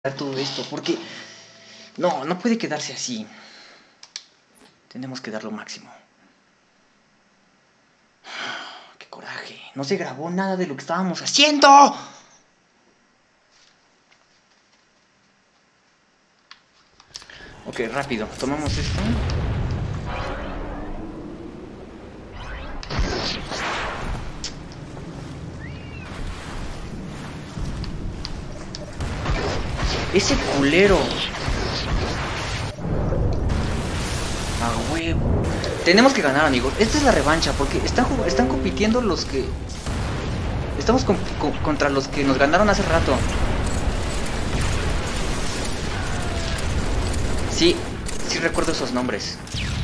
todo esto, porque no puede quedarse así. Tenemos que dar lo máximo. ¡Qué coraje! No se grabó nada de lo que estábamos haciendo. Ok, rápido, tomamos esto. Ese culero. A huevo. Tenemos que ganar, amigos. Esta es la revancha, porque están compitiendo los que... Estamos contra los que nos ganaron hace rato. Sí recuerdo esos nombres.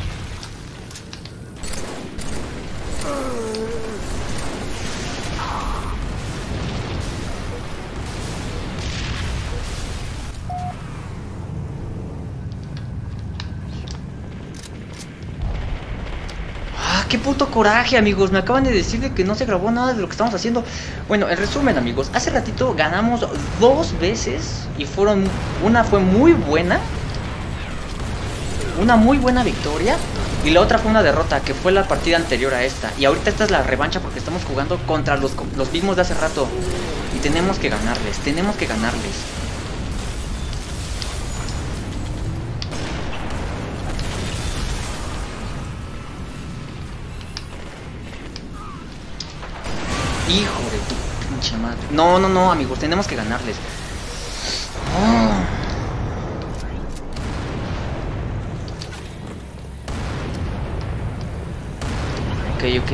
¡Qué puto coraje, amigos! Me acaban de decir de que no se grabó nada de lo que estamos haciendo. Bueno, en resumen, amigos, hace ratito ganamos 2 veces y una fue muy buena, una muy buena victoria, y la otra fue una derrota, que fue la partida anterior a esta. Y ahorita esta es la revancha porque estamos jugando contra los mismos de hace rato. Y tenemos que ganarles, Hijo de tu pinche madre. No, amigos, tenemos que ganarles. Ok.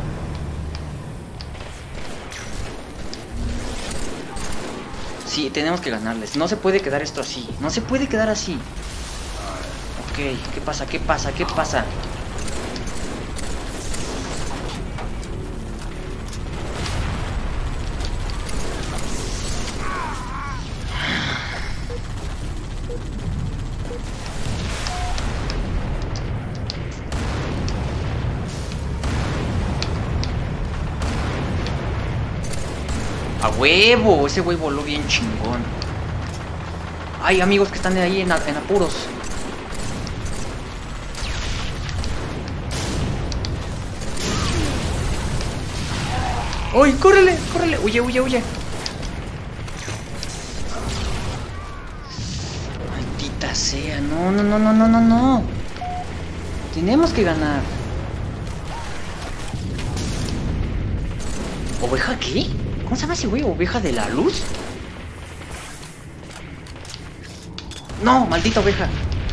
Sí, tenemos que ganarles. No se puede quedar esto así. No se puede quedar así. Ok, ¿qué pasa? ¡A huevo! Ese güey voló bien chingón. Hay amigos que están ahí en apuros. ¡Uy! ¡Córrele! ¡Huye! Maldita sea. No. Tenemos que ganar. ¿Oveja qué? ¿Cómo se llama ese güey? ¿Oveja de la luz? ¡No! ¡Maldita oveja!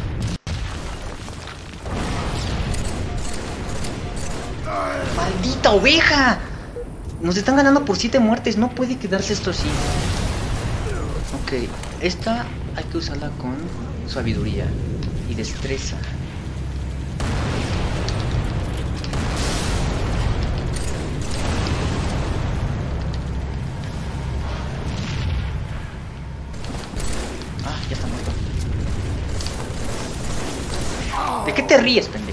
¡Maldita oveja! Nos están ganando por 7 muertes. No puede quedarse esto así. Ok, esta hay que usarla con sabiduría y destreza. Ya está muerto. ¿De qué te ríes, pendejo?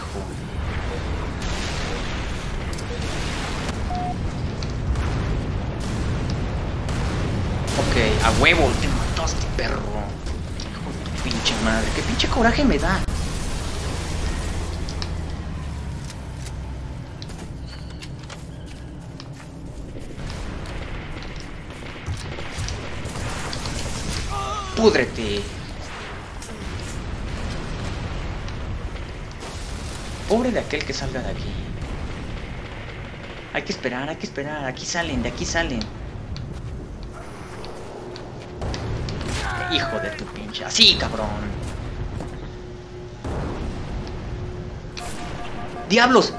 Ok, a huevo, te mataste, perro. Hijo de tu pinche madre. Qué pinche coraje me da. Púdrete. Pobre de aquel que salga de aquí. Hay que esperar. Aquí salen, de aquí salen. Hijo de tu pinche. Así, cabrón. ¡Diablos!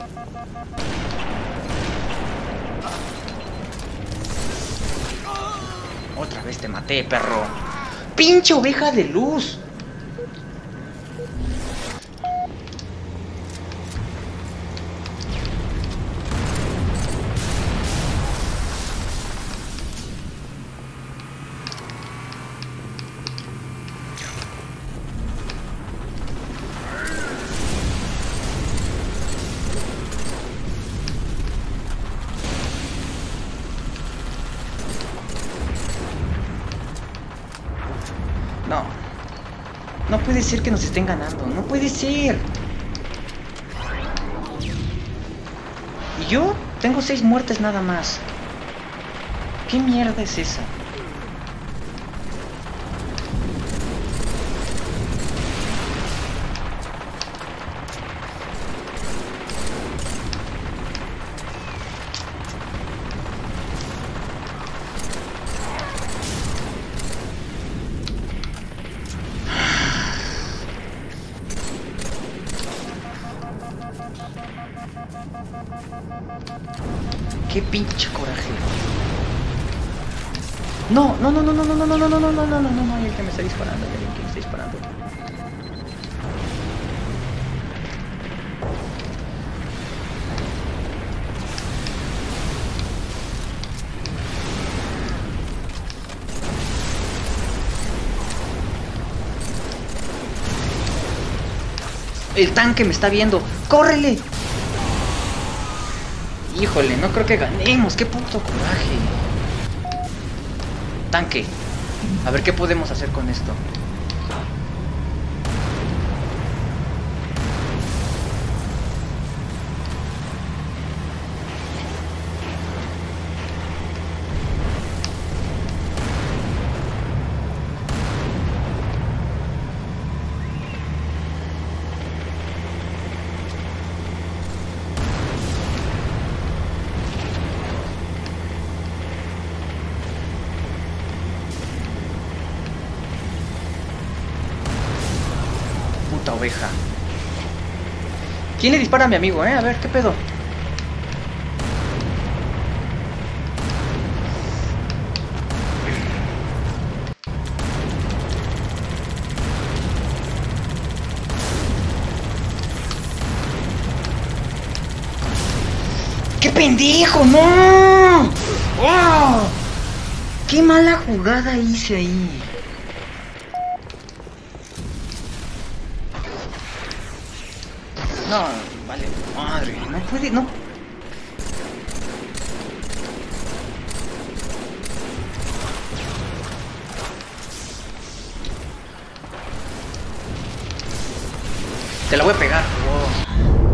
Otra vez te maté, perro. ¡Pinche oveja de luz! No. No puede ser que nos estén ganando. No puede ser. Y yo tengo 6 muertes nada más. ¿Qué mierda es esa? Qué pinche coraje. No, no, no, no, no, no, no, no, no, no, no, no, no, no, no, hay el que me está disparando, hay alguien que me está disparando. El tanque me está viendo. ¡Córrele! Híjole, no creo que ganemos. ¡Qué puto coraje! Tanque. A ver qué podemos hacer con esto. Puta oveja. ¿Quién le dispara a mi amigo, A ver, ¿qué pedo? ¡Qué pendejo! ¡No! ¡Oh! ¡Qué mala jugada hice ahí! No, vale, madre, no puede, no. Te la voy a pegar. Oh.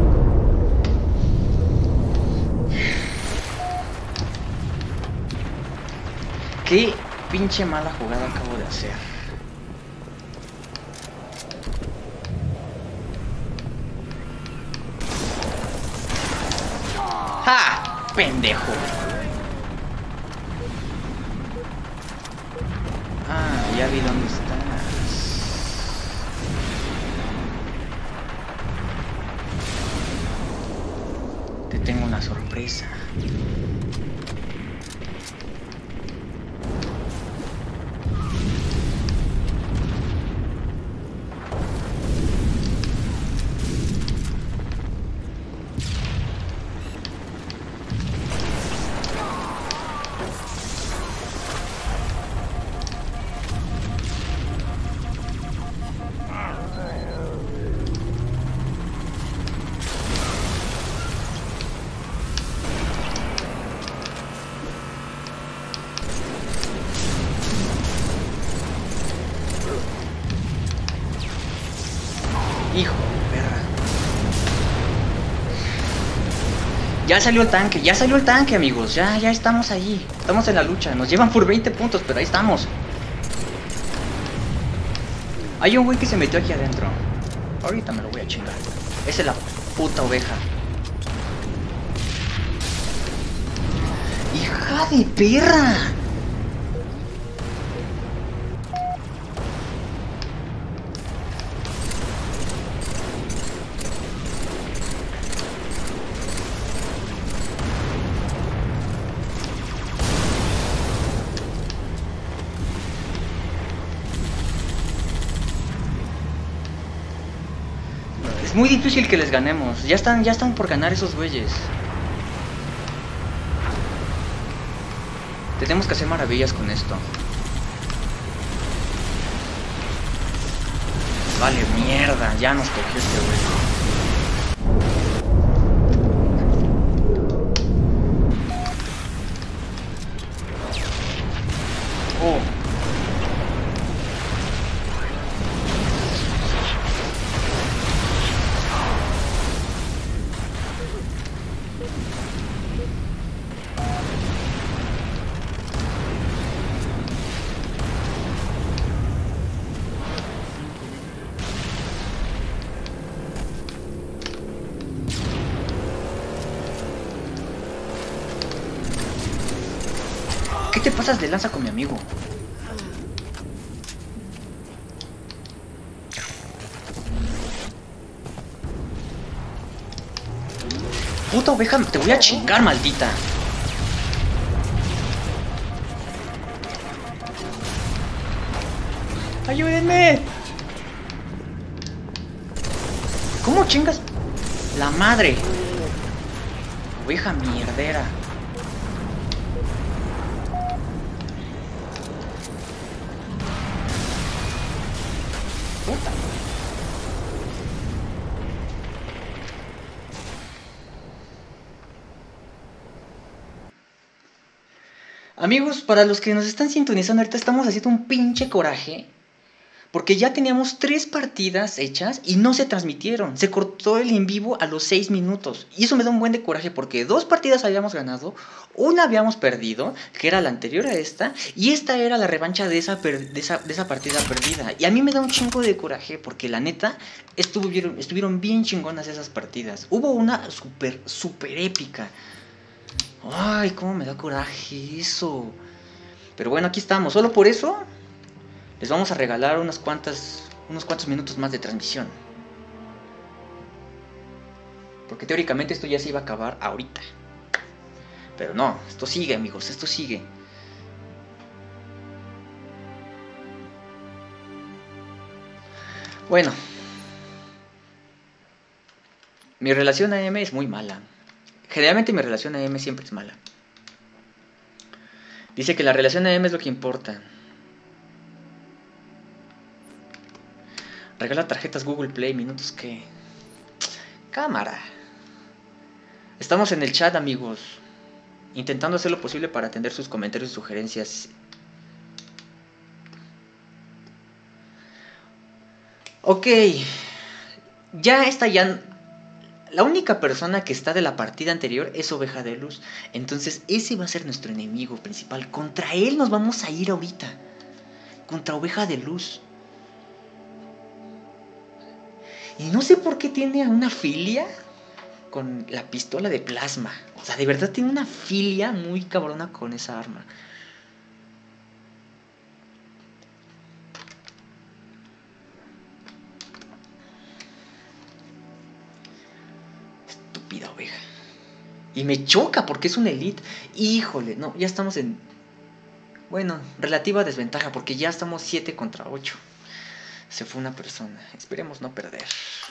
Qué pinche mala jugada acabo de hacer. ¡Ja! ¡Pendejo! Ah, ya vi dónde estás. Te tengo una sorpresa. Hijo de perra. Ya salió el tanque, amigos. Ya estamos allí. Estamos en la lucha. Nos llevan por 20 puntos, pero ahí estamos. Hay un güey que se metió aquí adentro. Ahorita me lo voy a chingar. Esa es la puta oveja. ¡Hija de perra! Es muy difícil que les ganemos. Ya están por ganar esos güeyes. Tenemos que hacer maravillas con esto. Vale, mierda. Ya nos cogió este güey. Oh. qué te pasas de lanza con mi amigo? Puta oveja, te voy a chingar, maldita. ¡Ayúdenme! ¿Cómo chingas? La madre. Oveja mierdera. Puta. Amigos, para los que nos están sintonizando ahorita, estamos haciendo un pinche coraje. Porque ya teníamos 3 partidas hechas y no se transmitieron. Se cortó el en vivo a los 6 minutos. Y eso me da un buen de coraje porque 2 partidas habíamos ganado, una habíamos perdido, que era la anterior a esta, y esta era la revancha de esa partida perdida. Y a mí me da un chingo de coraje porque la neta estuvieron bien chingonas esas partidas. Hubo una super épica. Ay, cómo me da coraje eso. Pero bueno, aquí estamos. Solo por eso les vamos a regalar unos cuantos minutos más de transmisión. Porque teóricamente esto ya se iba a acabar ahorita. Pero no, esto sigue, amigos, esto sigue. Bueno. Mi relación AM es muy mala. Generalmente mi relación AM siempre es mala. Dice que la relación AM es lo que importa. Regala tarjetas Google Play, minutos que... Cámara. Estamos en el chat, amigos. Intentando hacer lo posible para atender sus comentarios y sugerencias. Ok. Ya... La única persona que está de la partida anterior es Oveja de Luz. Entonces ese va a ser nuestro enemigo principal. Contra él nos vamos a ir ahorita. Contra Oveja de Luz. Y no sé por qué tiene una filia con la pistola de plasma. O sea, de verdad tiene una filia muy cabrona con esa arma. Estúpida oveja. Y me choca porque es un elite. Híjole, no, ya estamos en... Bueno, relativa desventaja porque ya estamos 7 contra 8. Se fue una persona. Esperemos no perder.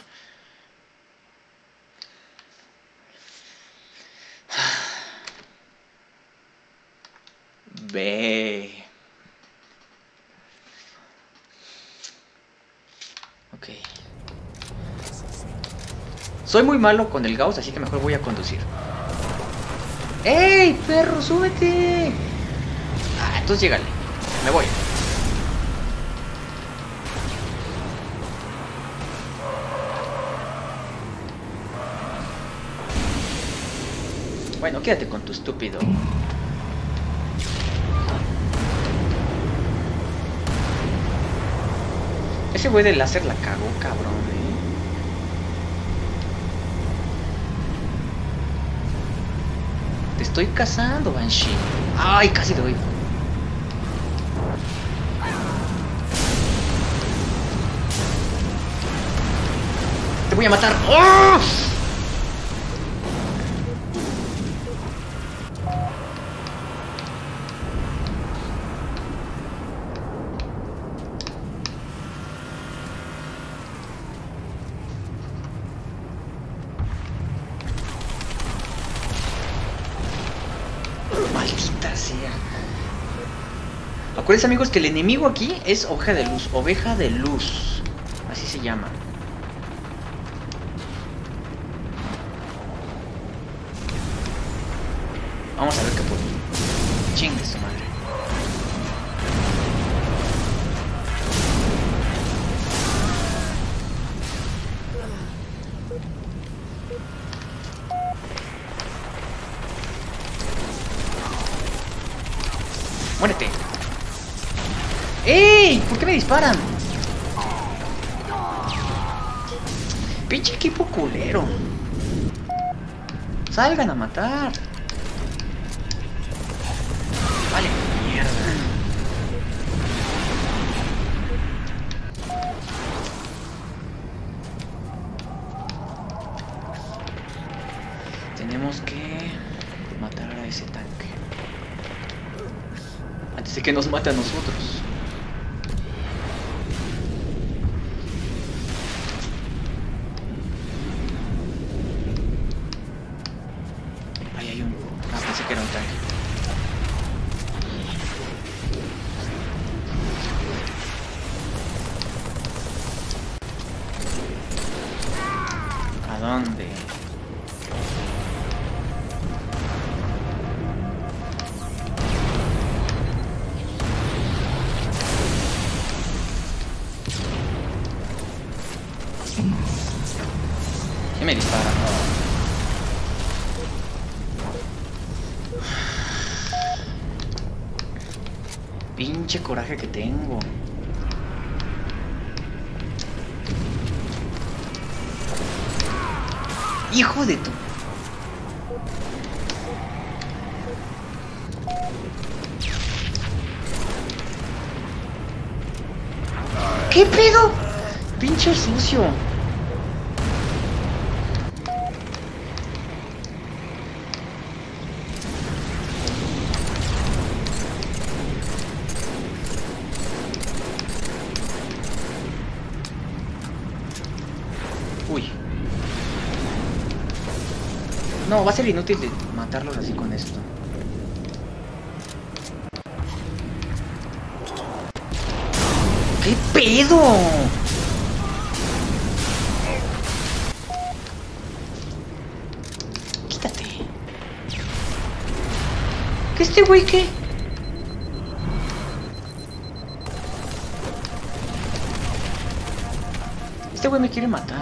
Ve. Ok. Soy muy malo con el Gauss, así que mejor voy a conducir. ¡Ey, perro, súbete! Ah, entonces llégale. Me voy. Bueno, quédate con tu estúpido. Ese güey del láser la cagó, cabrón, Te estoy cazando, Banshee. Ay, casi te doy. Te voy a matar. ¡Oh! Acuérdense, amigos, que el enemigo aquí es Oveja de Luz. Oveja de Luz. Así se llama. Vamos a ver qué puedo. Chingue su madre. ¡Muérete! ¡Ey! ¿Por qué me disparan? Pinche equipo culero. Salgan a matar. Vale. que nos mate a nosotros. Ahí hay un... Ah, pensé que era un tanque. ¿A dónde? ¿Quién me dispara? Pinche coraje que tengo. Hijo de tu... ¿Qué pedo? Pinche sucio. Uy. No, va a ser inútil de matarlos así con esto. ¿Qué pedo? Quítate. ¿Qué este güey qué? Este güey me quiere matar.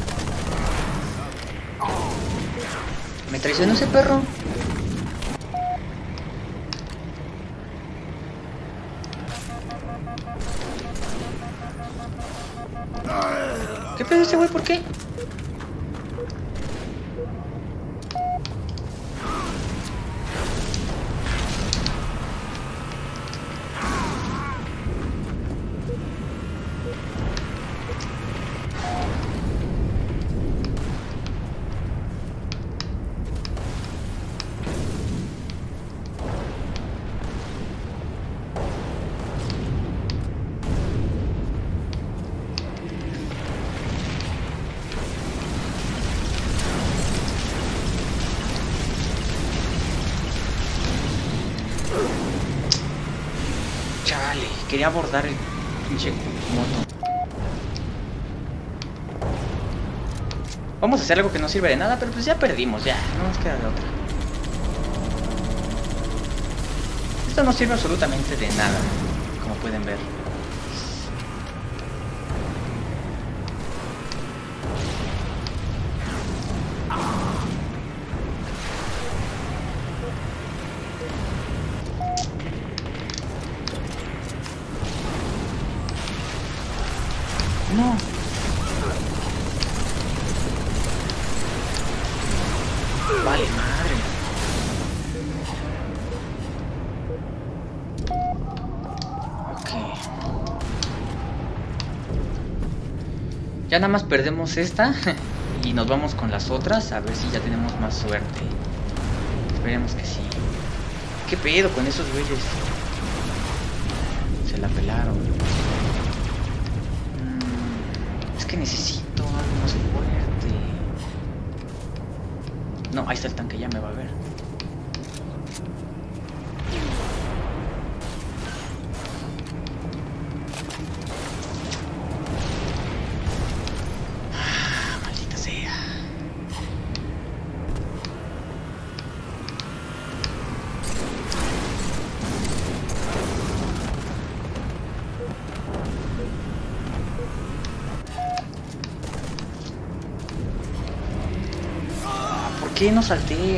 ¿Me traicionó ese perro? ¿Qué pedo ese güey? ¿Por qué? Chale, quería abordar el pinche moto. Vamos a hacer algo que no sirve de nada, pero pues ya perdimos, ya, no nos queda de otra. Esto no sirve absolutamente de nada, como pueden ver. No. Vale, madre. Ok. Ya nada más perdemos esta y nos vamos con las otras a ver si ya tenemos más suerte. Esperemos que sí. ¿Qué pedo con esos güeyes? Se la pelaron. Es que necesito algo más fuerte. No, ahí está el tanque, ya me va a ver. Maldita sea. ¿Por qué no salté?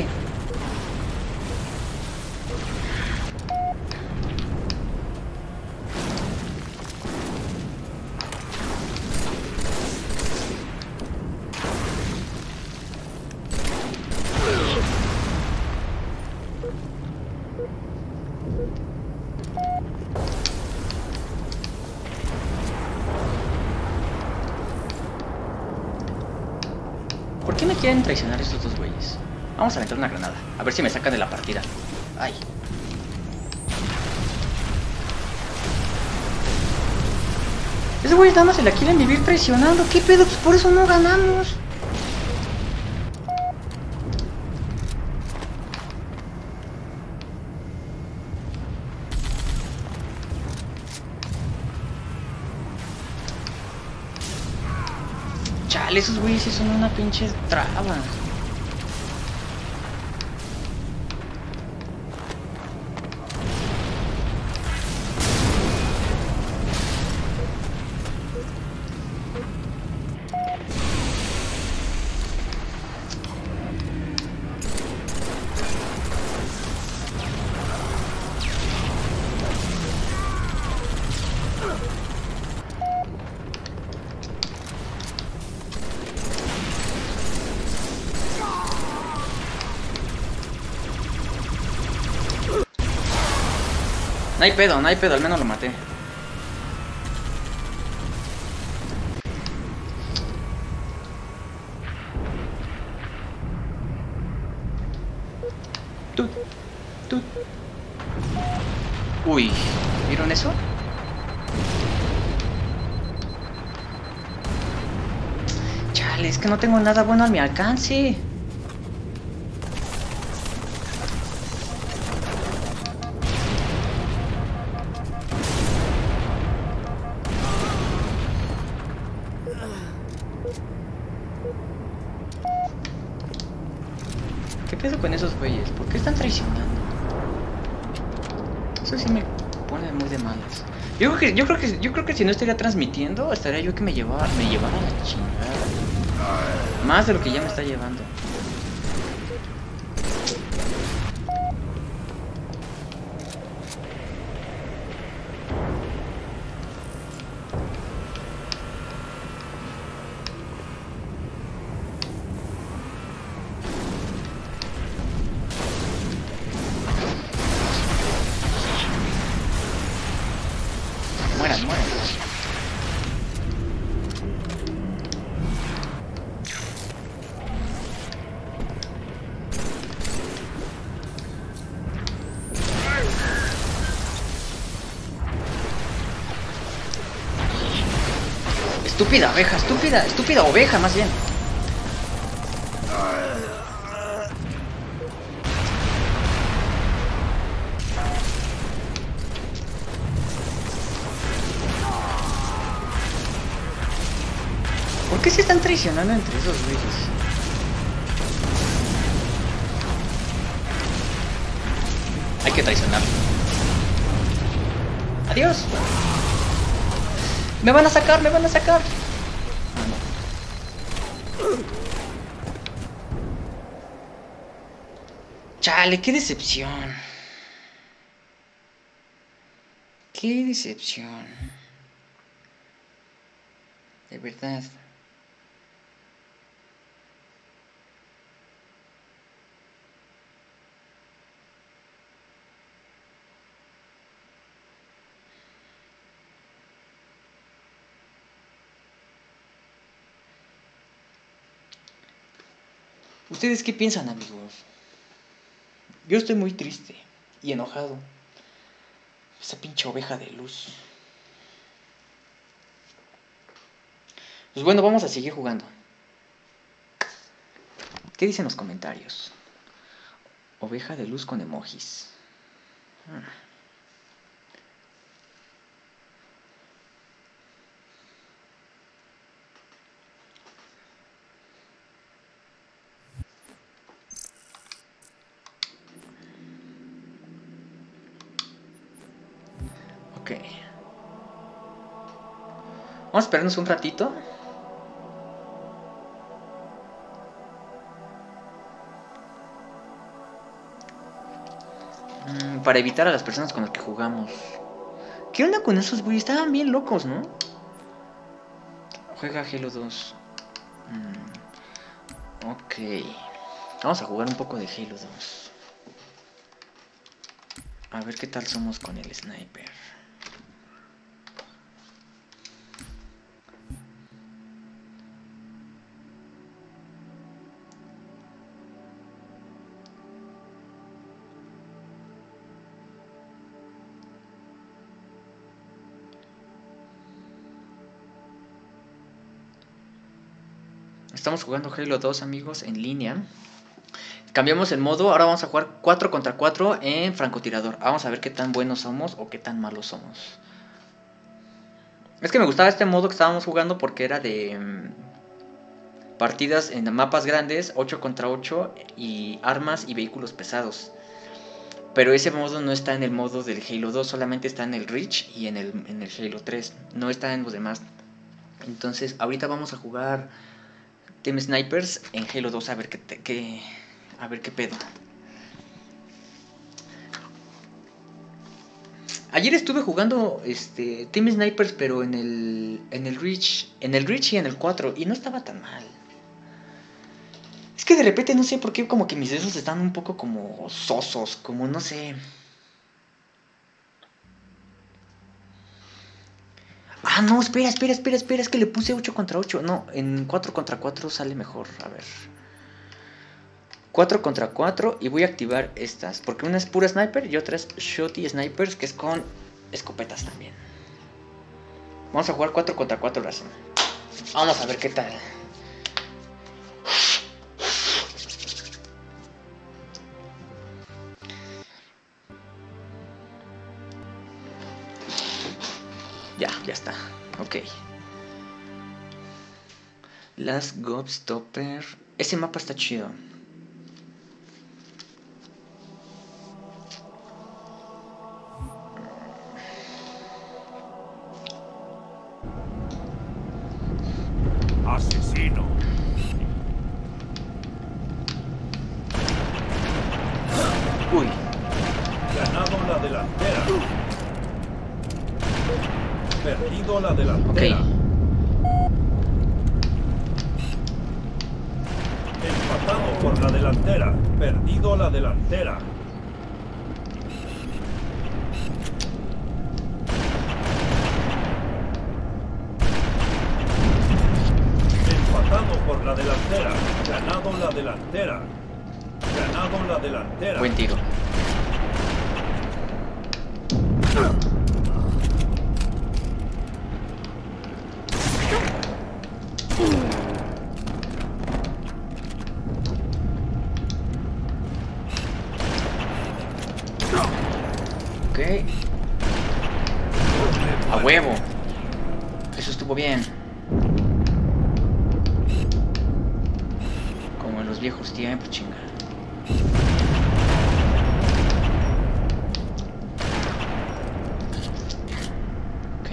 ¿Por qué me quieren traicionar estos dos güeyes? Vamos a aventar una granada, a ver si me sacan de la partida. Ay. Esos güeyes nada más se la quieren vivir traicionando. ¿Qué pedo? Pues por eso no ganamos. Chale, esos güeyes sí son una pinche traba. No hay pedo, al menos lo maté. Tut, tut. Uy, ¿vieron eso? Chale, es que no tengo nada bueno a mi alcance. ¿Qué pedo con esos güeyes? ¿Por qué están traicionando? Eso sí me pone muy de malas. Yo creo que si no estaría transmitiendo, estaría yo que me llevara a la chingada. Más de lo que ya me está llevando. Mueran, mueran. Estúpida abeja, estúpida oveja más bien. ¿Por qué se están traicionando entre esos güeyes? Hay que traicionarlo. Adiós. Me van a sacar, me van a sacar. Ah, no. Chale, qué decepción. Qué decepción. De verdad. ¿Ustedes qué piensan, amigos? Yo estoy muy triste y enojado. Esa pinche oveja de luz. Pues bueno, vamos a seguir jugando. ¿Qué dicen los comentarios? Oveja de luz con emojis. Ok. Vamos a esperarnos un ratito. Para evitar a las personas con las que jugamos. ¿Qué onda con esos güeyes? Estaban bien locos, ¿no? Juega Halo 2. Ok. Vamos a jugar un poco de Halo 2. A ver qué tal somos con el sniper. Estamos jugando Halo 2, amigos, en línea. Cambiamos el modo, ahora vamos a jugar 4 contra 4 en francotirador. Vamos a ver qué tan buenos somos o qué tan malos somos. Es que me gustaba este modo que estábamos jugando porque era de partidas en mapas grandes, 8 contra 8 y armas y vehículos pesados. Pero ese modo no está en el modo del Halo 2, solamente está en el Reach y en el Halo 3. No está en los demás. Entonces, ahorita vamos a jugar Team Snipers en Halo 2 a ver qué pedo. Ayer estuve jugando Team Snipers, pero en el Reach y en el 4 y no estaba tan mal. Es que de repente no sé por qué como que mis dedos están un poco como sosos, como no sé. Ah, no, espera, es que le puse 8 contra 8. No, en 4 contra 4 sale mejor, a ver. 4 contra 4 y voy a activar estas, porque una es pura sniper y otra es shotty snipers, que es con escopetas también. Vamos a jugar 4 contra 4 ahora sí. Vamos a ver qué tal. Ya está, ok. Last Gobstopper. Ese mapa está chido. Asesino. Uy. Ganado la delantera. Perdido la delantera. Ok. Empatado por la delantera. Perdido la delantera. Empatado por la delantera. Ganado la delantera. Ganado la delantera. Buen tiro. Ok. A huevo. Eso estuvo bien. Como en los viejos tiempos, chinga. Ok.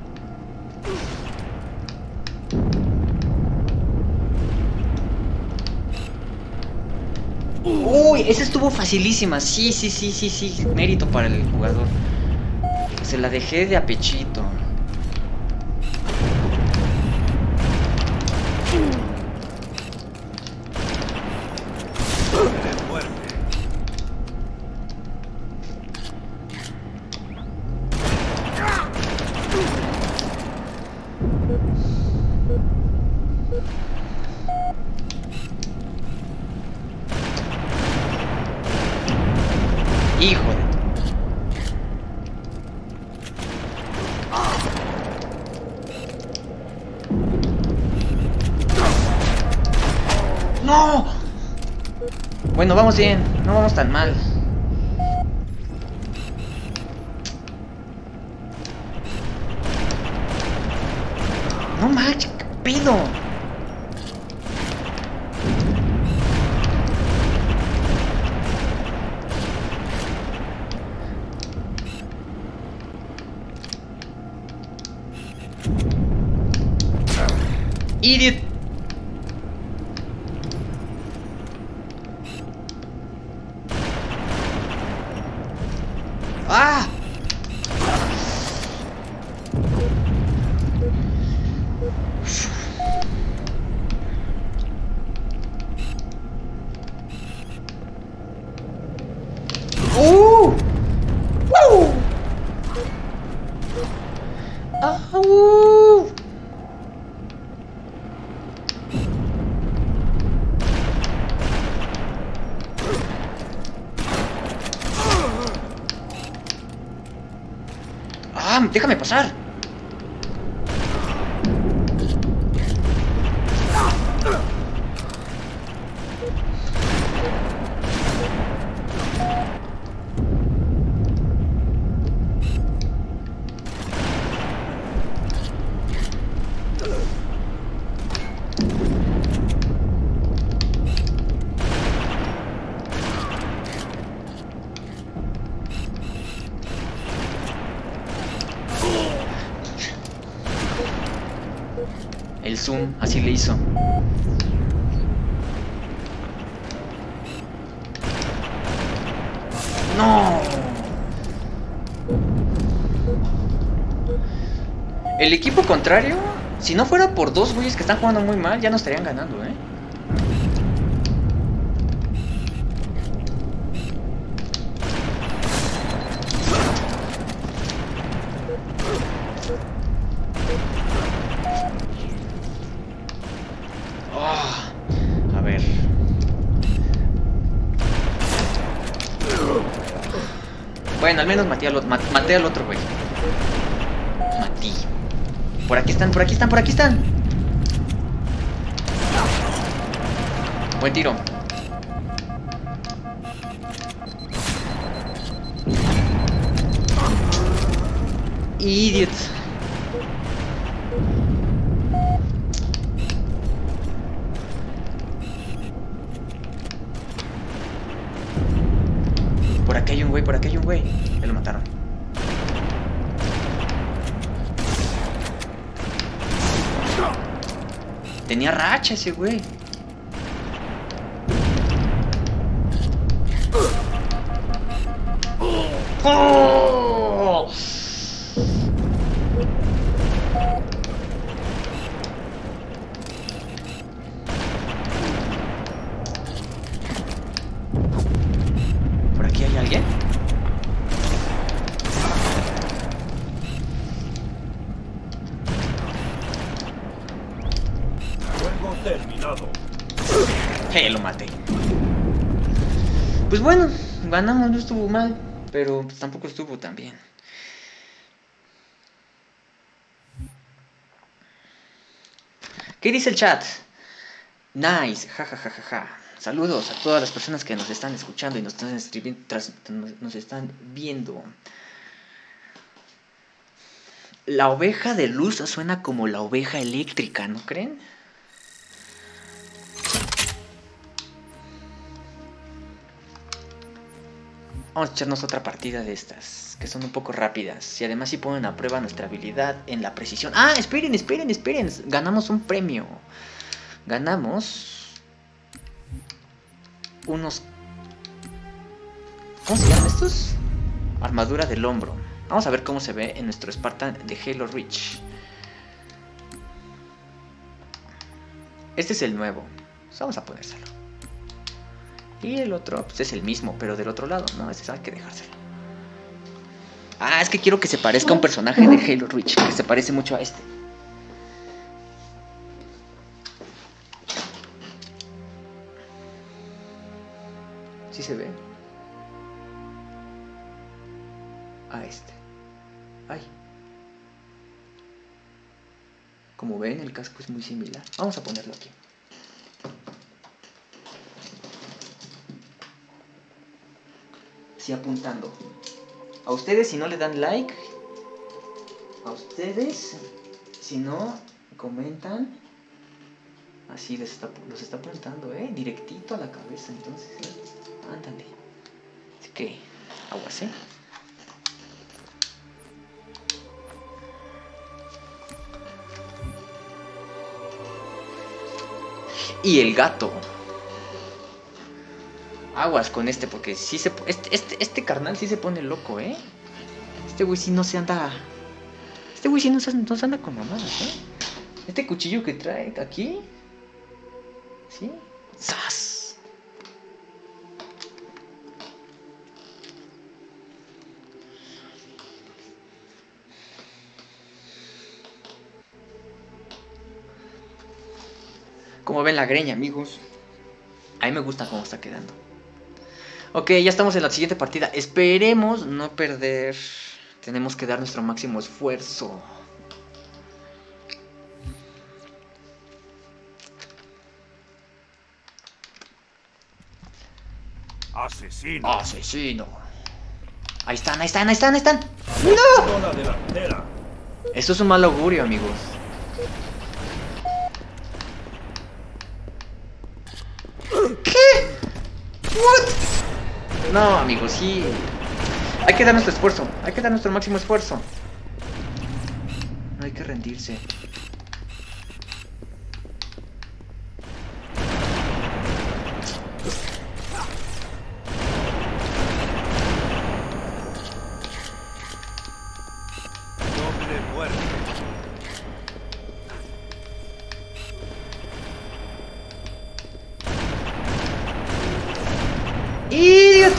Uy, esa estuvo facilísima. Sí. Mérito para el jugador. Se la dejé de a pechito. Hijo de... ¡No! Bueno, vamos bien. No vamos tan mal. No manches, ¿qué pedo? Idiot. ¡Ah! ¡Woo! ¡Au! ¡Ah! ¡Déjame pasar! El zoom, así le hizo. ¡No! El equipo contrario, si no fuera por dos güeyes que están jugando muy mal, ya nos estarían ganando, ¿eh? A ver. Bueno, al menos maté al otro güey. Matí. Por aquí están, por aquí están, por aquí están. Buen tiro. Idiot. Por aquí hay un güey, por aquí hay un güey. Me lo mataron. Tenía racha ese güey. ¡Oh! ¿Por aquí hay alguien? Juego terminado. Lo maté. Pues bueno, ganamos, no estuvo mal, pero pues tampoco estuvo tan bien. ¿Qué dice el chat? Nice, jajajaja. Saludos a todas las personas que nos están escuchando y nos están escribiendo, nos están viendo. La oveja de luz suena como la oveja eléctrica, ¿no creen? Vamos a echarnos otra partida de estas, que son un poco rápidas. Y además sí ponen a prueba nuestra habilidad en la precisión. ¡Ah! Esperen. Ganamos un premio. Ganamos unos... ¿Cómo se llaman estos? Armadura del hombro. Vamos a ver cómo se ve en nuestro Spartan de Halo Reach. Este es el nuevo. Pues vamos a ponérselo. Y el otro pues es el mismo, pero del otro lado, ¿no? Ese hay que dejárselo. Ah, es que quiero que se parezca a un personaje de Halo Reach, que se parece mucho a este. ¿Sí se ve? A este. Ay. Como ven, el casco es muy similar. Vamos a ponerlo aquí. Apuntando. A ustedes si no le dan like, a ustedes si no comentan, así los está apuntando, directito a la cabeza, entonces, ándale. Así que, aguas, Y el gato. Aguas con este, porque sí se... Este carnal sí se pone loco, Este güey sí no se anda... Este güey sí no se anda con mamadas, Este cuchillo que trae aquí... ¿Sí? ¡Zas! Como ven la greña, amigos. A mí me gusta cómo está quedando. Ok, ya estamos en la siguiente partida. Esperemos no perder. Tenemos que dar nuestro máximo esfuerzo. Asesino. Asesino. Ahí están. ¡No! Esto es un mal augurio, amigos. ¿Qué? ¿What? No, amigos, sí. Hay que dar nuestro esfuerzo. Hay que dar nuestro máximo esfuerzo. No hay que rendirse. ¡Idiot!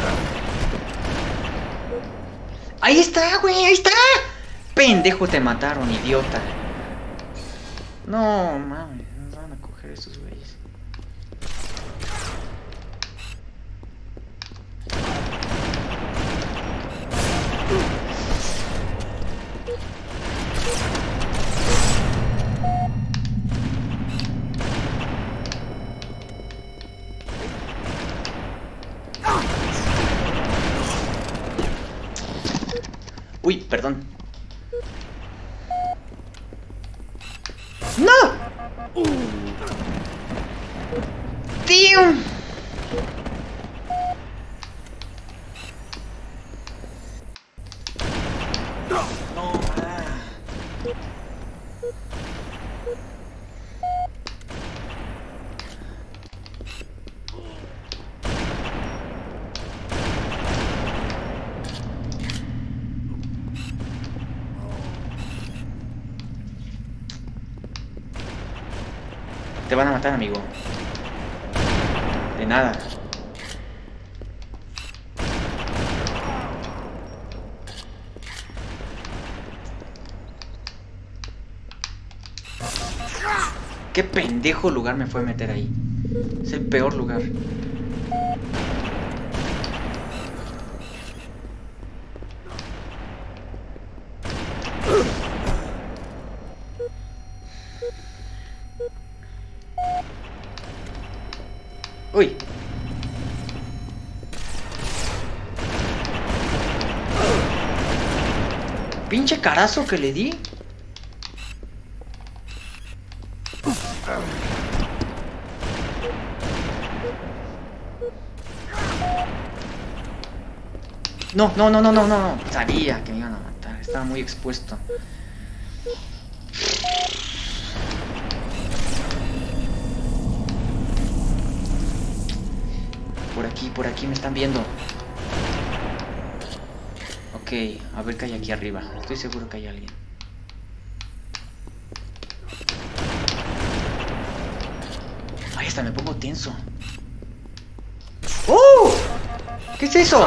¡Ahí está, güey! ¡Ahí está! ¡Pendejo, te mataron, idiota! No, mames, nos van a coger estos güeyes. Uy, perdón. ¡No! ¡Tío! No. Te van a matar, amigo. De nada. Qué pendejo lugar me fue a meter ahí. Es el peor lugar. Uy. Pinche carazo que le di. No, no, no, no, no, no. Sabía que me iban a matar. Estaba muy expuesto. Por aquí me están viendo. Ok, a ver qué hay aquí arriba. Estoy seguro que hay alguien. Ay, hasta me pongo tenso. ¡Oh! ¿Qué es eso?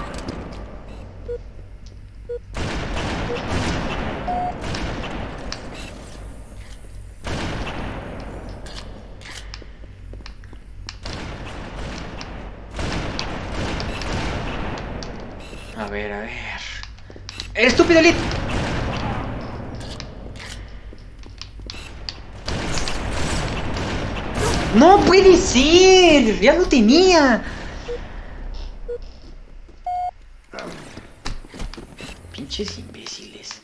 A ver, a ver. ¡Estúpido Elite! ¡No puede ser! ¡Ya lo tenía! Pinches imbéciles.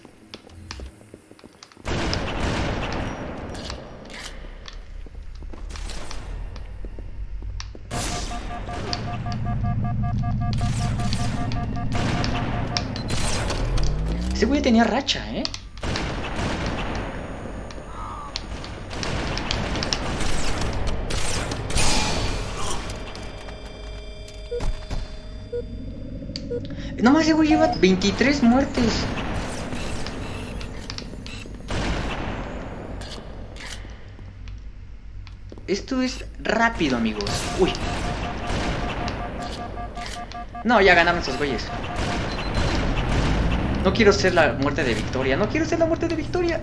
Ese güey tenía racha, ¿eh? No más, ese güey lleva 23 muertes. Esto es rápido, amigos. Uy. No, ya ganaron esos güeyes. No quiero ser la muerte de Victoria. No quiero ser la muerte de Victoria.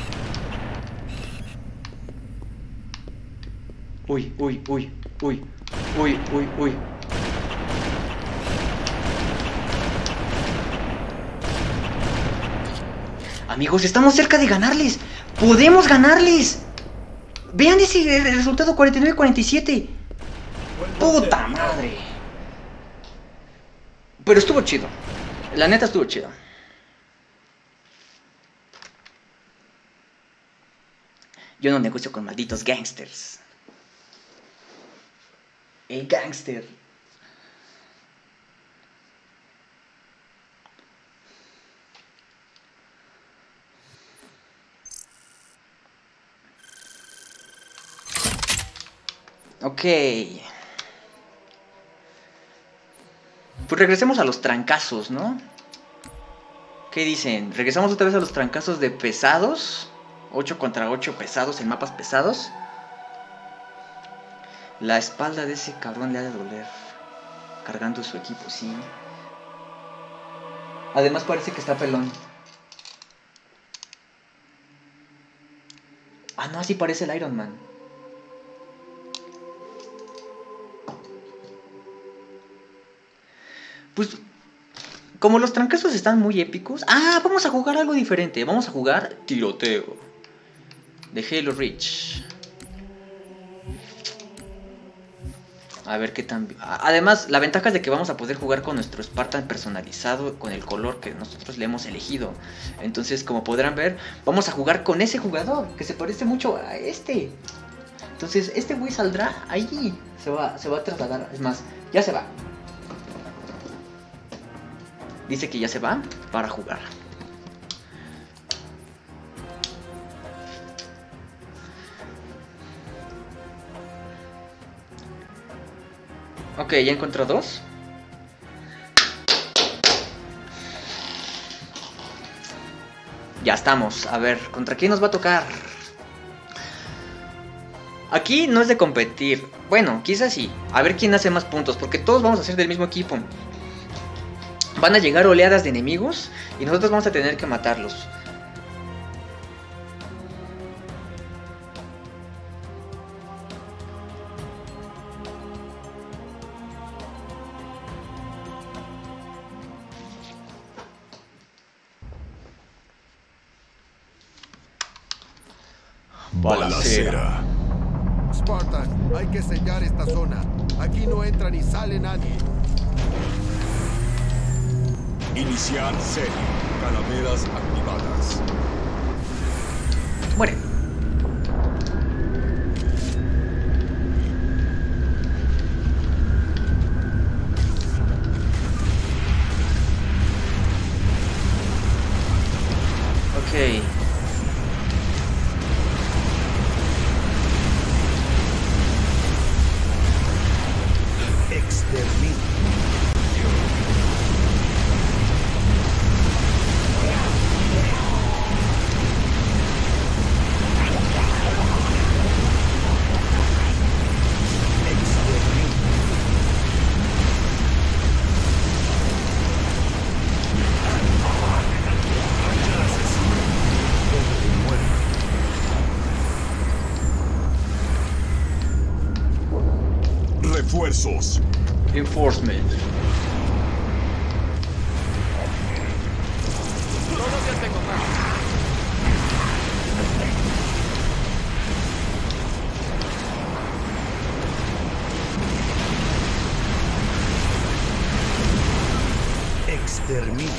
Uy, uy, uy, uy, uy, uy, uy. Amigos, estamos cerca de ganarles. ¡Podemos ganarles! Vean ese resultado 49-47. ¡Puta madre! Pero estuvo chido. La neta estuvo chido. Yo no negocio con malditos gangsters. El gangster. Ok. Pues regresemos a los trancazos, ¿no? ¿Qué dicen? ¿Regresamos otra vez a los trancazos de pesados? 8 contra 8 pesados en mapas pesados. La espalda de ese cabrón le ha de doler. cargando su equipo, sí. Además parece que está pelón. Ah, no, así parece el Iron Man. Pues, como los trancazos están muy épicos... Ah, vamos a jugar algo diferente. Vamos a jugar tiroteo de Halo Reach. A ver qué tan... Además, la ventaja es de que vamos a poder jugar con nuestro Spartan personalizado, con el color que nosotros le hemos elegido. Entonces, como podrán ver, vamos a jugar con ese jugador, que se parece mucho a este. Entonces, este güey saldrá ahí. Se va a trasladar. Es más, ya se va. Dice que ya se va para jugar. Ok, ya encontró 2. Ya estamos. A ver, ¿contra quién nos va a tocar? Aquí no es de competir. Bueno, quizás sí. A ver quién hace más puntos, porque todos vamos a ser del mismo equipo. Van a llegar oleadas de enemigos y nosotros vamos a tener que matarlos. Balacera. Spartan, hay que sellar esta zona. Aquí no entra ni sale nadie. Iniciar serie. Calaveras activadas. Muere. Ok. Exterminio. Refuerzos. Reinforcement. Todavía tengo más. Exterminio.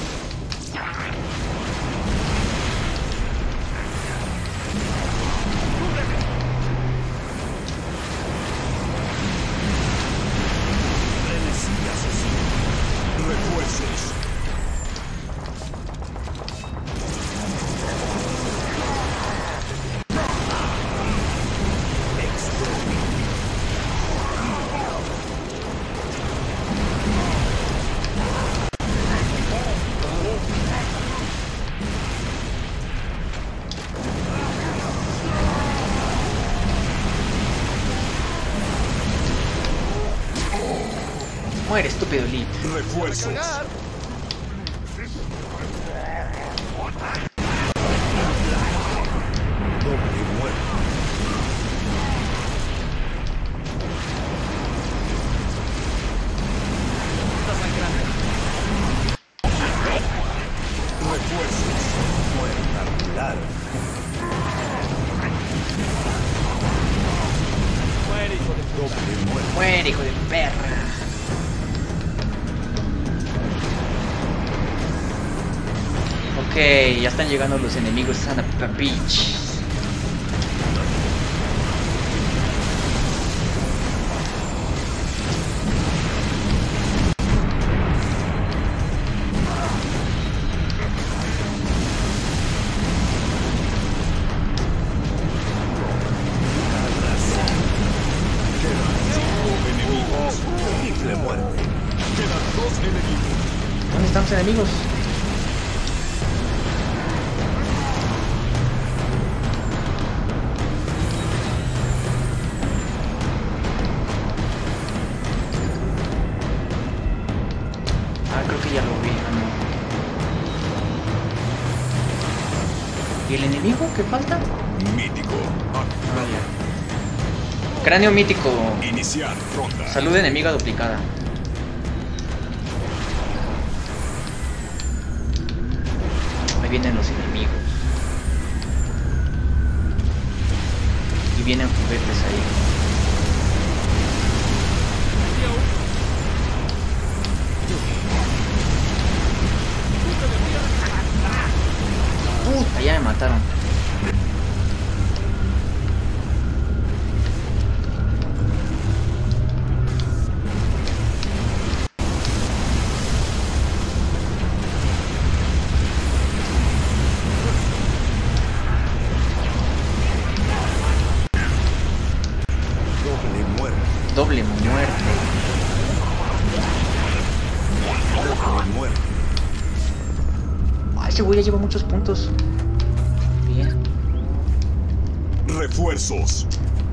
Refuerzos. Muere, estúpido Lee. Refuerzos. Doble muerte. Refuerzos. Muertacular. Muere, hijo de doble muerte. Muere, hijo de perra. Ok, ya están llegando los enemigos a Santa Beach. Enemigos. Triple muerte. Quedan 2 enemigos. ¿Dónde están los enemigos? enemigo que falta? Mítico. Activado. Cráneo mítico. Iniciar ronda. Salud enemiga duplicada. Ahí vienen los enemigos. Y vienen juguetes ahí. Puta, ya me mataron. Doble muerte. Doble muerte. Doble muerte. Ah, ese güey ya lleva muchos puntos. Bien. Refuerzos.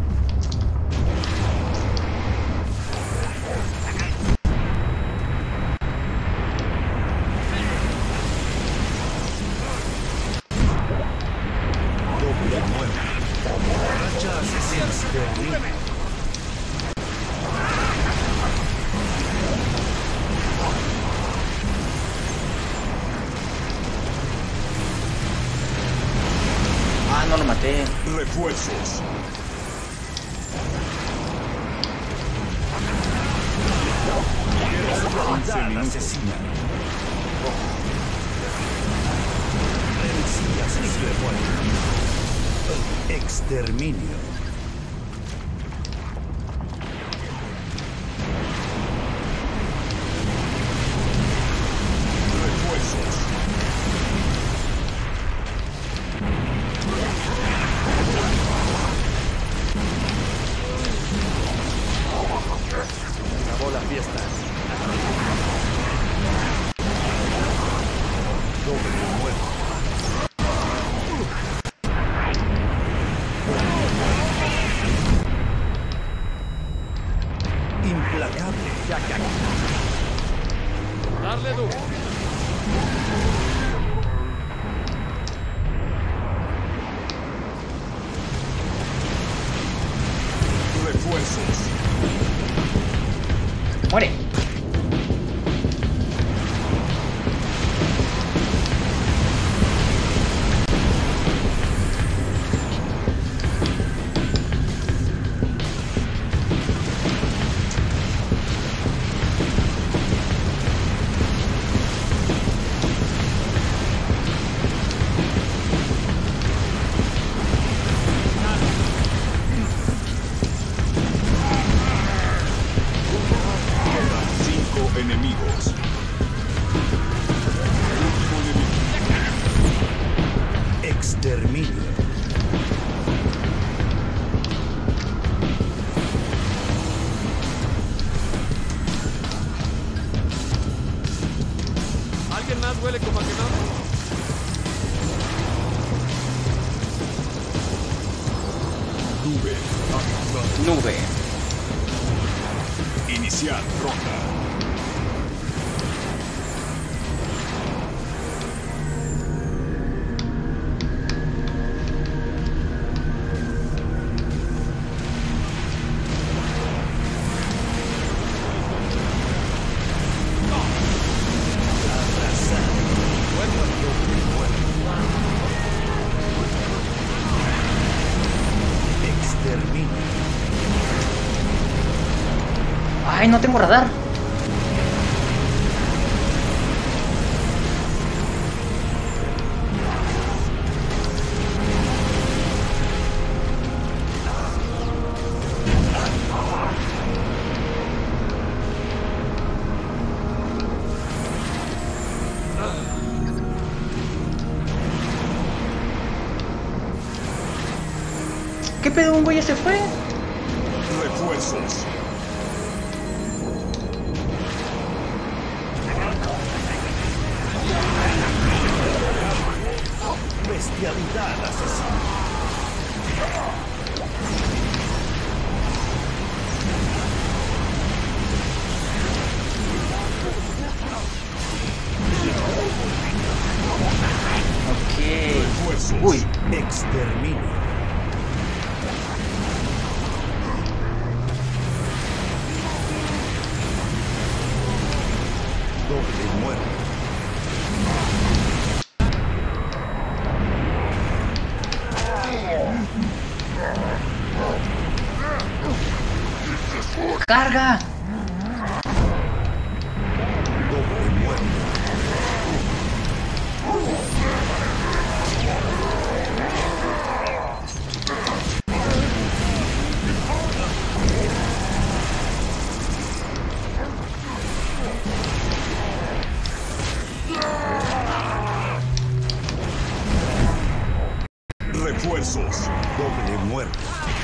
Doble muerte. Racha asesina. Ah, no lo maté. Refuerzos. Asesina. Rencillas de muerte. Exterminio. Refuerzos. Acabó la fiesta. Doble muerte. Implacable. Darle duro. Refuerzos. Muere. Enemigos. Último enemigo. Exterminio. ¿Alguien más huele como a quemado? Nube. Nube. Iniciar ronda. Ay, no tengo radar. ¿Qué pedo? ¿Un güey ya se fue? Refuerzos. Bestialidad asesina. Ok. Refuerzos. Uy. ¡Carga! Refuerzos. Doble muerte.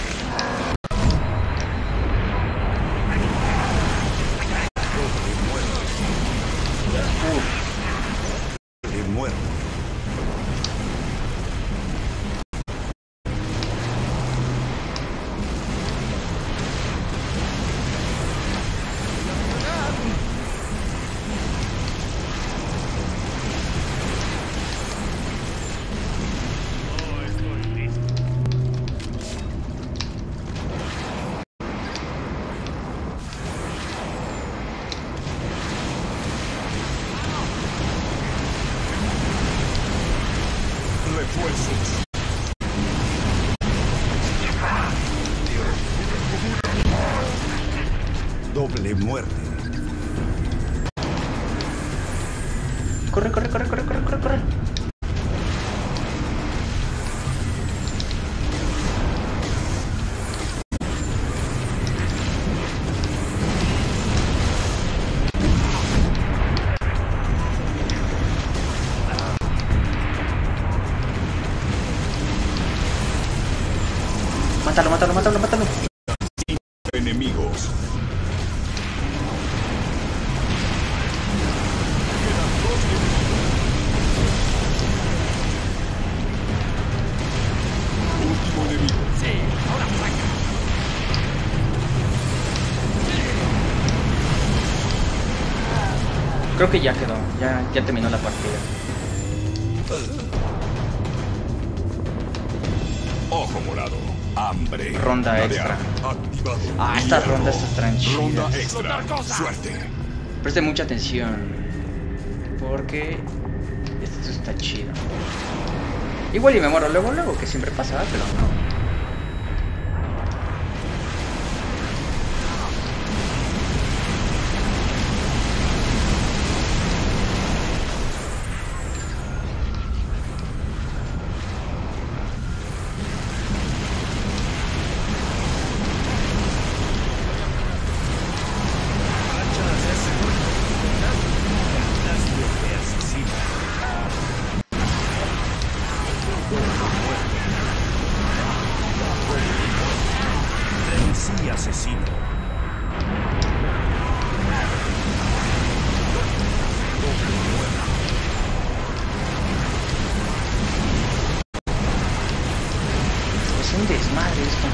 Doble muerte. Refuerzos. Doble muerte. Corre, corre, corre, corre, corre, corre, corre. Mátalo, mátalo, mátalo, mátalo. Enemigos. Último enemigo. Creo que ya quedó, ya terminó la partida. Ojo morado. Hambre. Ronda extra. Activado. Ah, estas rondas están Ronda chidas. extra. Suerte. Preste mucha atención, porque esto está chido. Igual y me muero luego, que siempre pasa, pero no. Sí, asesino. Es un desmadre esto.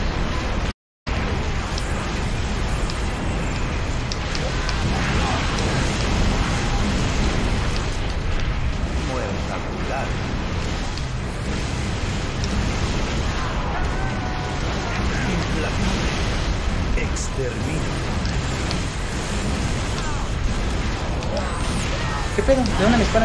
Exterminio. ¿Qué pedo? ¿De dónde me disparan?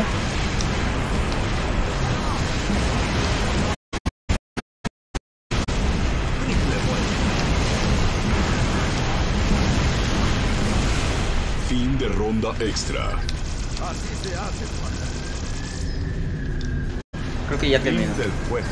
Fin de ronda extra. Así se hace, Esparta. Creo que ya terminó. Fin del juego.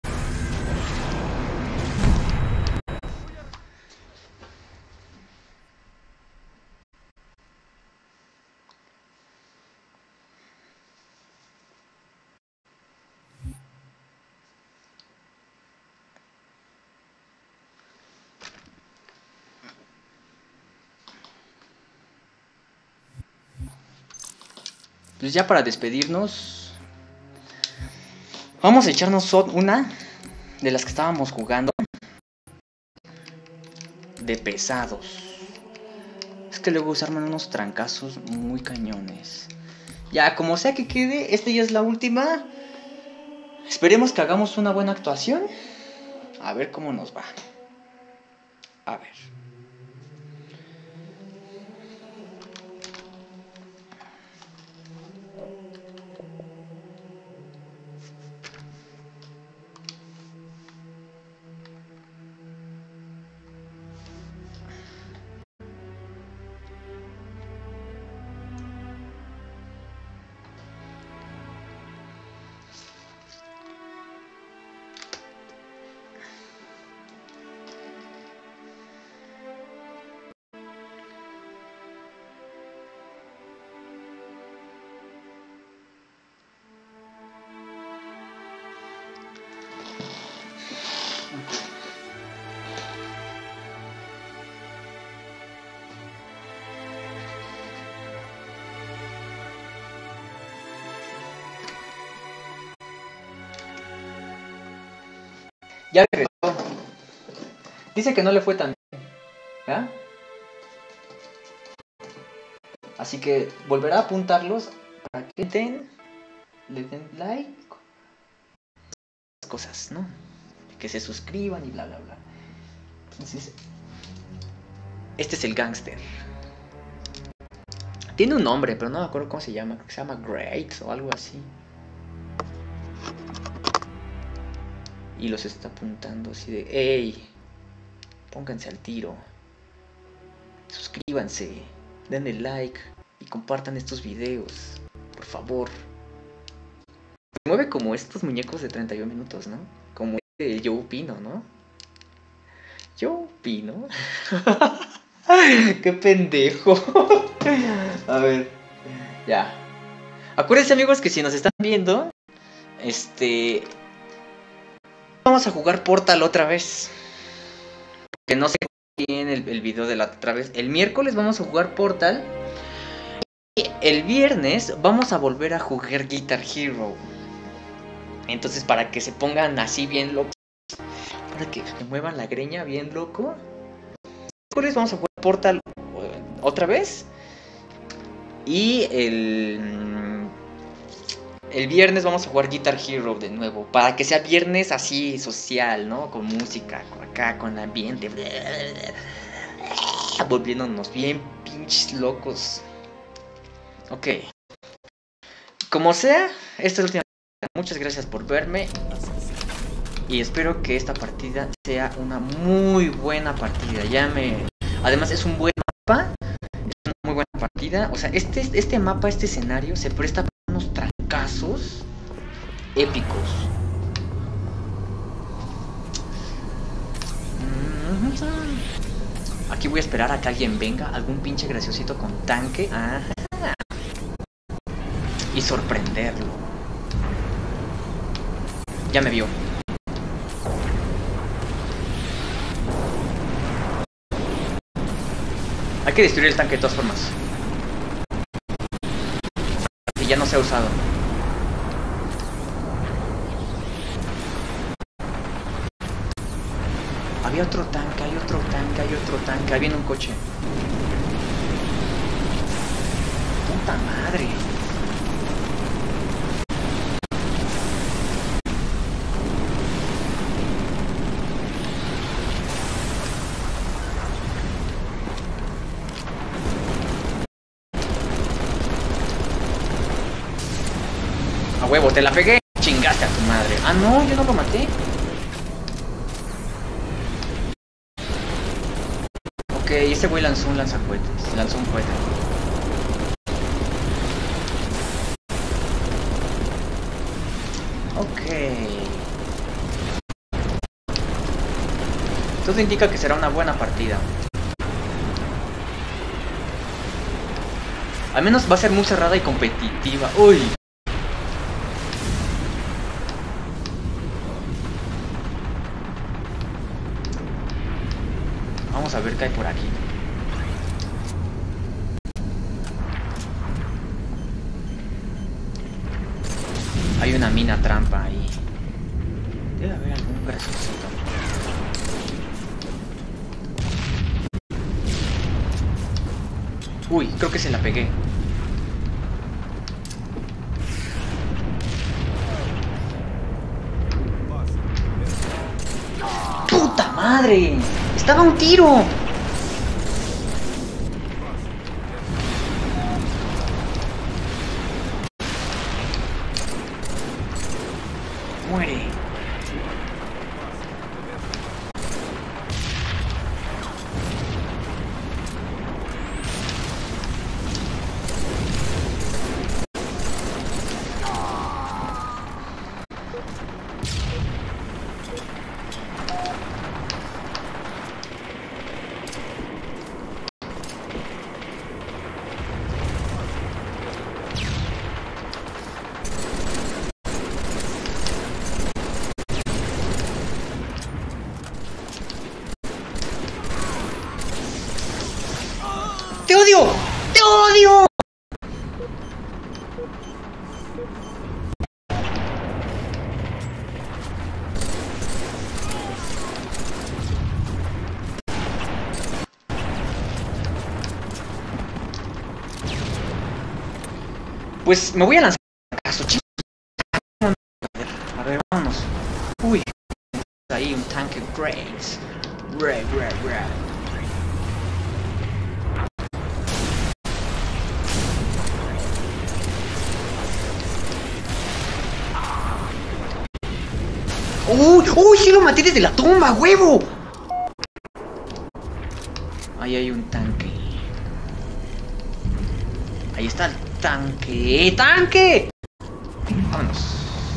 Pues ya para despedirnos, vamos a echarnos una de las que estábamos jugando de pesados. Es que luego se arman unos trancazos muy cañones. Ya, como sea que quede, esta ya es la última. Esperemos que hagamos una buena actuación. A ver cómo nos va. A ver. Ya regresó. Dice que no le fue tan bien. ¿Ya? Así que volverá a apuntarlos para que le den like. Cosas, ¿no? Que se suscriban y bla bla bla. Entonces, este es el gángster. Tiene un nombre, pero no me acuerdo cómo se llama. Creo que se llama Great o algo así. Y los está apuntando así de: ¡Ey! Pónganse al tiro. Suscríbanse. Denle like. Y compartan estos videos. Por favor. Se mueve como estos muñecos de 31 minutos, ¿no? Como el Joe Pino, ¿no? Joe Pino. ¡Qué pendejo! A ver. Ya. Acuérdense, amigos, que si nos están viendo, vamos a jugar Portal otra vez. Que no sé bien el video de la otra vez. El miércoles vamos a jugar Portal. Y el viernes vamos a volver a jugar Guitar Hero. Entonces, para que se pongan así bien locos, para que se muevan la greña bien loco, el miércoles vamos a jugar Portal otra vez. Y el viernes vamos a jugar Guitar Hero de nuevo, para que sea viernes así social, ¿no? Con música, acá, con ambiente, volviéndonos bien pinches locos. Ok. Como sea, esta es la última partida. Muchas gracias por verme. Y espero que esta partida sea una muy buena partida. Además es un buen mapa. Es una muy buena partida. O sea, este mapa, este escenario se presta para unos trancazos épicos. Aquí voy a esperar a que alguien venga. Algún pinche graciosito con tanque. Ajá. Y sorprenderlo. Ya me vio. Hay que destruir el tanque de todas formas. Que ya no se ha usado. Había otro tanque, hay otro tanque, hay otro tanque. Ahí viene un coche. Puta madre. A huevo, te la pegué. Chingaste a tu madre. Ah, no, yo no lo maté. Ok, ese güey lanzó un lanzacohetes. Lanzó un cohete. Ok. Todo indica que será una buena partida. Al menos va a ser muy cerrada y competitiva. Uy. Vamos a ver qué hay por aquí. Hay una mina trampa ahí. Debe haber algún graciosito. Uy, creo que se la pegué. ¡Puta madre! ¡Estaba a un tiro! Muere. ¡Te odio! ¡Te odio! Pues me voy a lanzar acaso, chicos. A ver, vámonos. Uy, ahí un tanque Graves. ¡Uy! ¡Sí lo maté desde la tumba, huevo! Ahí hay un tanque. Ahí está el tanque. ¡Tanque! Vámonos.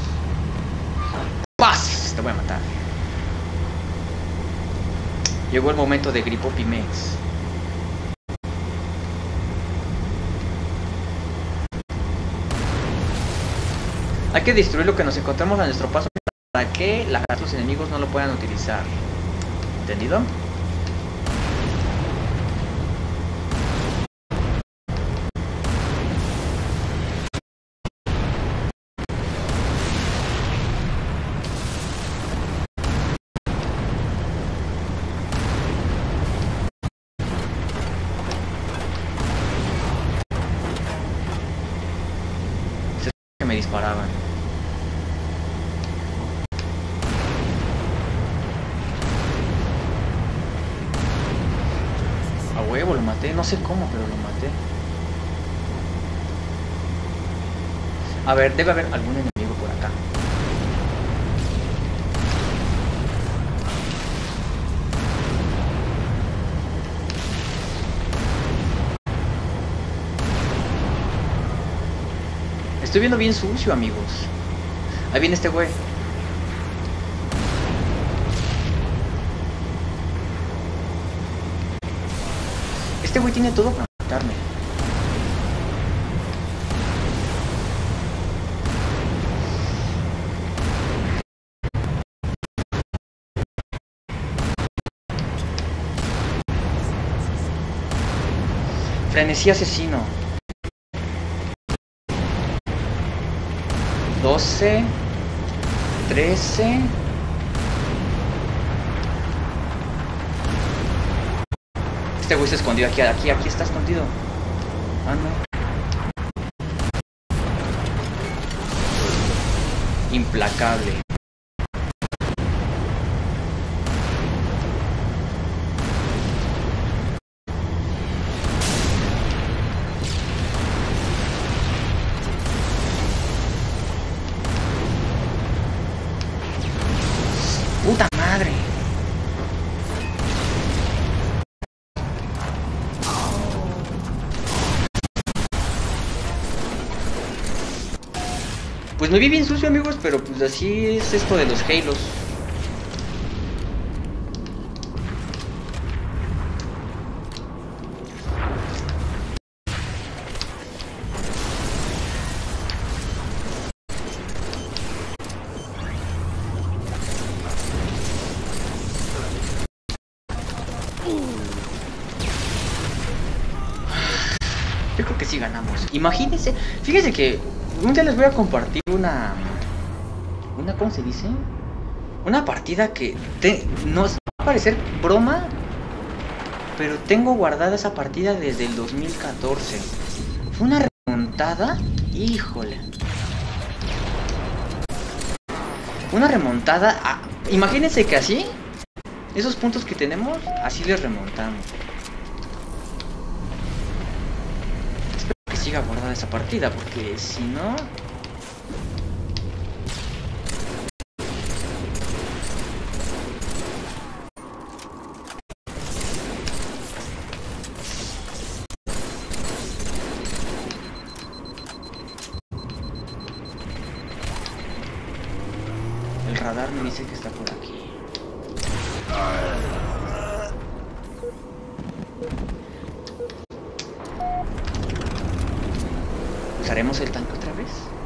¡Paz! Te voy a matar. Llegó el momento de Gripopimex. Hay que destruir lo que nos encontramos a nuestro paso para que los enemigos no lo puedan utilizar. ¿Entendido? Que me disparaban. A huevo lo maté, no sé cómo, pero lo maté. A ver, debe haber algún enemigo por acá. Estoy viendo bien sucio, amigos. Ahí viene este güey. Este güey tiene todo para matarme. Frenesí asesino. 12, 13. Este güey se escondió aquí está escondido. Ah, no. Implacable. ¡Puta madre! Pues me vi bien sucio, amigos, pero pues así es esto de los Halos. Yo creo que sí ganamos. Imagínense, fíjense que un día les voy a compartir una ¿cómo se dice? Una partida que nos va a parecer broma, pero tengo guardada esa partida desde el 2014. Fue una remontada, híjole. Una remontada, imagínense que así, esos puntos que tenemos, así les remontamos. Siga guardada esa partida, porque si no... El radar me dice que está por aquí. ¿Usaremos el tanque otra vez?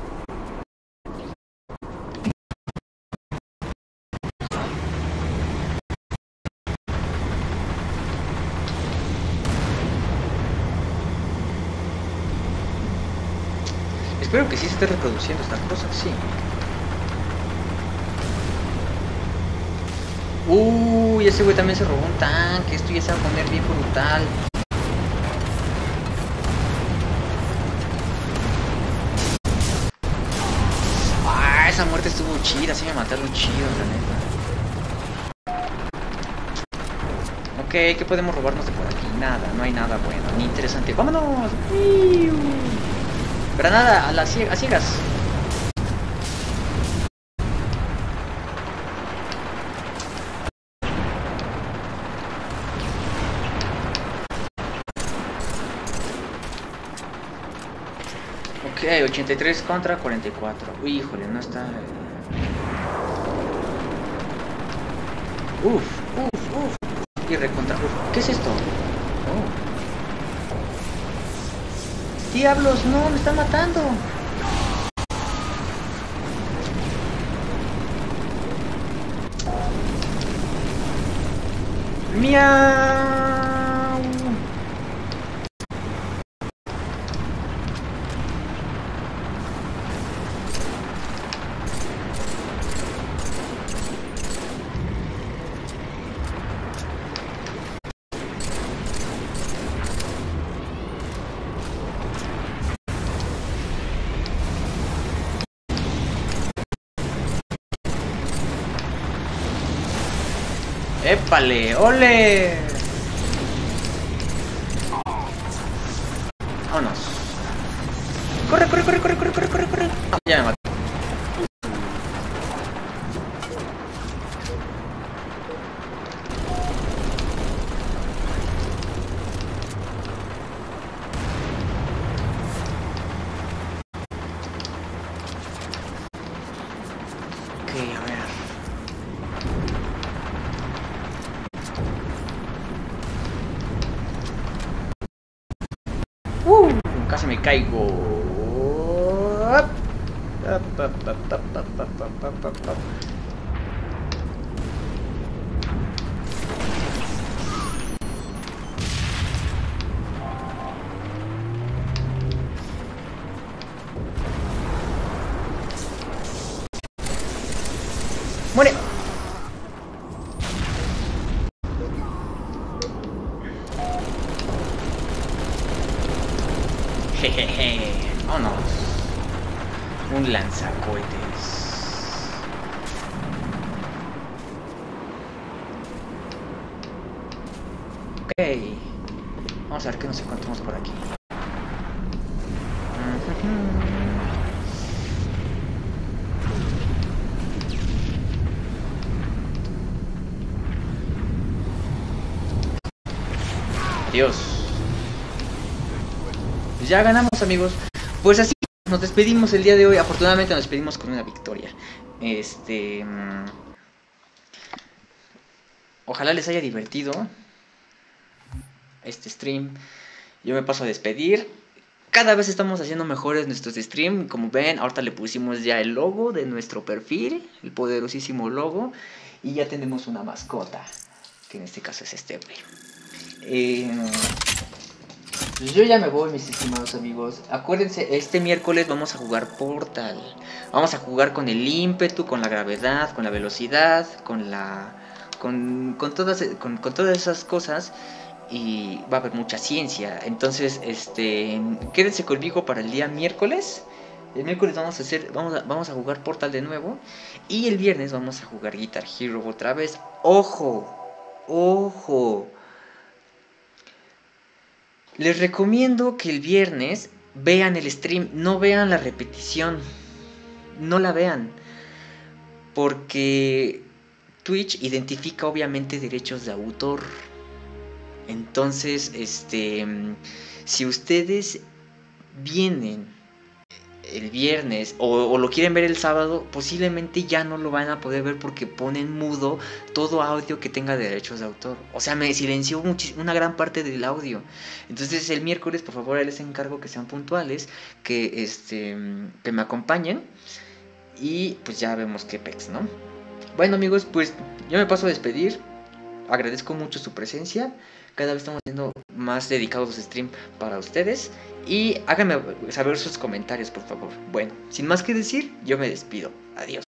Espero que sí se esté reproduciendo esta cosa, sí. Uy, ese güey también se robó un tanque. Esto ya se va a poner bien brutal. chida, sí me mataron chido, la neta. Ok, ¿qué podemos robarnos de por aquí? Nada, no hay nada bueno, ni interesante. ¡Vámonos! Granada, a ciegas. Ok, 83 contra 44. Uy, híjole, no está... Uf. Y recontra... ¿Qué es esto? Oh. ¡Diablos! ¡No! ¡Me están matando! ¡Miau! ¡Épale! ¡Ole! Vámonos. ¡Corre! Ah, ya me mató. Ok, a ver. Casi me caigo. ¡Muere! Jejeje, vámonos. Un lanzacohetes. Ok. Vamos a ver qué nos encontramos por aquí. Adiós. Pues ya ganamos, amigos. Pues así nos despedimos el día de hoy. Afortunadamente nos despedimos con una victoria. Ojalá les haya divertido este stream. Yo me paso a despedir. Cada vez estamos haciendo mejores nuestros streams. Como ven, ahorita le pusimos ya el logo de nuestro perfil, el poderosísimo logo. Y ya tenemos una mascota, que en este caso es este güey. Pues yo ya me voy, mis estimados amigos. Acuérdense, este miércoles vamos a jugar Portal. Vamos a jugar con el ímpetu, con la gravedad, con la velocidad, con todas esas cosas. Y va a haber mucha ciencia. Entonces, quédense conmigo para el día miércoles. El miércoles vamos a jugar Portal de nuevo. Y el viernes vamos a jugar Guitar Hero otra vez. ¡Ojo! Les recomiendo que el viernes vean el stream, no vean la repetición, no la vean, porque Twitch identifica obviamente derechos de autor. Entonces, si ustedes vienen el viernes o lo quieren ver el sábado, posiblemente ya no lo van a poder ver porque ponen mudo todo audio que tenga derechos de autor. O sea, me silenció una gran parte del audio. Entonces el miércoles, por favor, les encargo que sean puntuales, que me acompañen y pues ya vemos qué pex, ¿no? Bueno, amigos, pues yo me paso a despedir. Agradezco mucho su presencia. Cada vez estamos haciendo más dedicados los streams para ustedes. Y háganme saber sus comentarios, por favor. Bueno, sin más que decir, yo me despido. Adiós.